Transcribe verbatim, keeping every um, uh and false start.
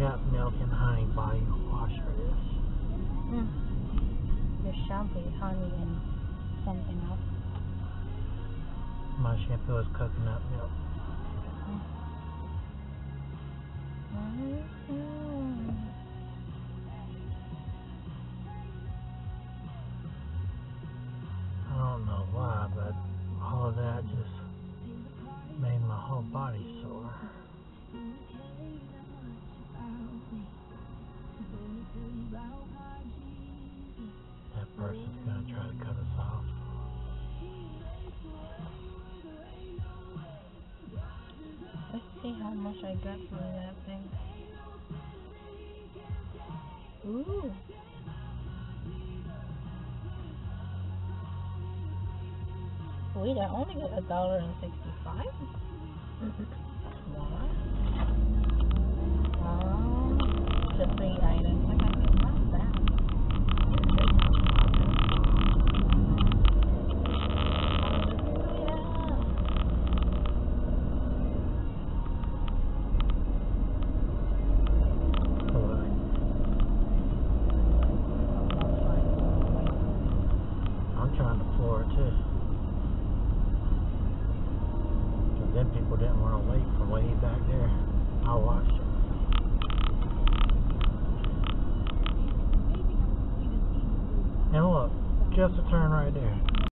got milk and honey body washer is. Hmm. Your shampoo is honey and something else. My shampoo is coconut milk. Mm-hmm. I don't know why, but all of that just made my whole body sore. That person's gonna try to cut us off. Let's see how much I got from that thing. Ooh. Wait, I only got a dollar and sixty-five. What? Oh, the three items. I got it. Not bad. I'm trying to floor it too. Because then people didn't want to wait for way back there. I watched it. And look, just a turn right there.